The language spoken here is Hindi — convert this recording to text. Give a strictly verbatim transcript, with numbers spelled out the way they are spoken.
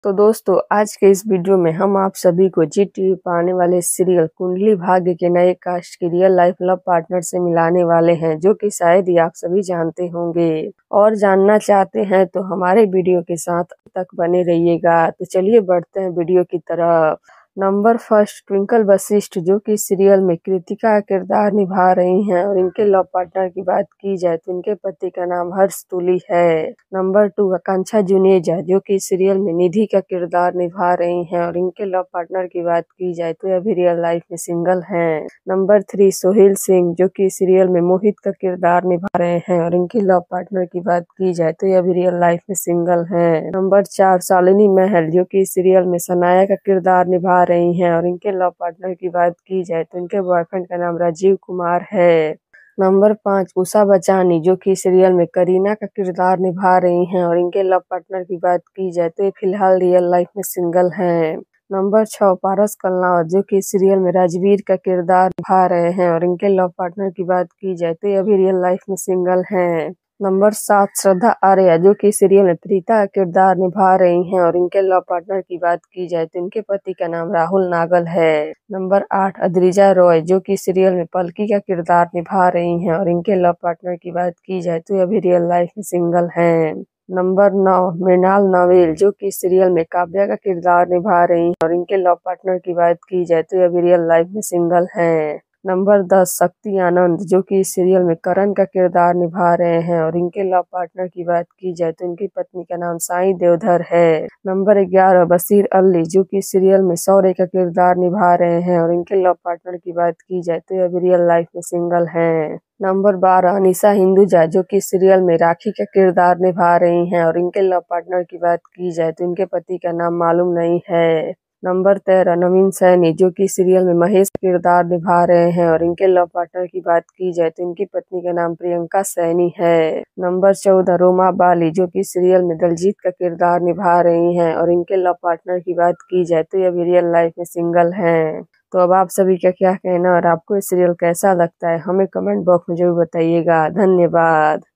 तो दोस्तों आज के इस वीडियो में हम आप सभी को जी टीवी पर आने वाले सीरियल कुंडली भाग्य के नए कास्ट की रियल लाइफ लव पार्टनर से मिलाने वाले हैं, जो कि शायद ही आप सभी जानते होंगे। और जानना चाहते हैं तो हमारे वीडियो के साथ तक बने रहिएगा। तो चलिए बढ़ते हैं वीडियो की तरफ। नंबर फर्स्ट, ट्विंकल वशिष्ठ, जो कि सीरियल में कृतिका का किरदार निभा रही हैं। और इनके लव पार्टनर की बात की जाए तो इनके पति का नाम हर्ष तुली है। नंबर टू, आकांक्षा जुनेजा, जो कि सीरियल में निधि का किरदार निभा रही हैं। और इनके लव पार्टनर की बात की जाए तो ये अभी रियल लाइफ में सिंगल हैं। नंबर थ्री, सोहेल सिंह, जो कि सीरियल में मोहित का किरदार निभा रहे हैं। और इनके लव पार्टनर की बात की जाए तो ये अभी रियल लाइफ में सिंगल हैं। नंबर चार, शालिनी महल, जो कि सीरियल में सनाया का किरदार निभा रही हैं। और इनके लव पार्टनर की बात की जाए तो इनके बॉयफ्रेंड का नाम राजीव कुमार है। नंबर पाँच, उषा बचानी, जो कि सीरियल में करीना का किरदार निभा रही हैं। और इनके लव पार्टनर की बात की जाए तो ये फिलहाल रियल लाइफ में सिंगल हैं। नंबर छह, पारस कलनावत, जो कि सीरियल में राजवीर का किरदार निभा रहे हैं। और इनके लव पार्टनर की बात की जाए तो ये अभी रियल लाइफ में सिंगल हैं। नंबर सात, श्रद्धा आर्या, जो कि सीरियल में प्रीता का किरदार निभा रही हैं। और इनके लव पार्टनर की बात की जाए तो इनके पति का नाम राहुल नागल है। नंबर आठ, अद्रिजा रॉय, जो कि सीरियल में पलकी का किरदार निभा रही हैं। और इनके लव पार्टनर की बात की जाए तो ये अभी रियल लाइफ में सिंगल हैं। नंबर नौ, मृणाल नवेल, जो कि सीरियल में काव्या का किरदार निभा रही हैं। और इनके लव पार्टनर की बात की जाए तो ये अभी रियल लाइफ में सिंगल हैं। नंबर दस, शक्ति आनंद, जो कि इस सीरियल में करण का किरदार निभा रहे हैं। और इनके लव पार्टनर की बात की जाए तो इनकी पत्नी का नाम साईं देवधर है। नंबर ग्यारह, बशीर अली, जो कि सीरियल में शौर्य का किरदार निभा रहे हैं। और इनके लव पार्टनर की बात की जाए तो ये अभी रियल लाइफ में सिंगल हैं। नंबर बारह, अनीसा हिंदुजा, जो कि सीरियल में राखी का किरदार निभा रही हैं। और इनके लव पार्टनर की बात की जाए तो इनके पति का नाम मालूम नहीं है। नंबर तेरह, नवीन सैनी, जो कि सीरियल में महेश का किरदार निभा रहे हैं। और इनके लव पार्टनर की बात की जाए तो इनकी पत्नी का नाम प्रियंका सैनी है। नंबर चौदह, रोमा बाली, जो कि सीरियल में दलजीत का किरदार निभा रही हैं। और इनके लव पार्टनर की बात की जाए तो ये अभी रियल लाइफ में सिंगल हैं। तो अब आप सभी का क्या कहना और आपको ये सीरियल कैसा लगता है, हमें कमेंट बॉक्स में जरूर बताइएगा। धन्यवाद।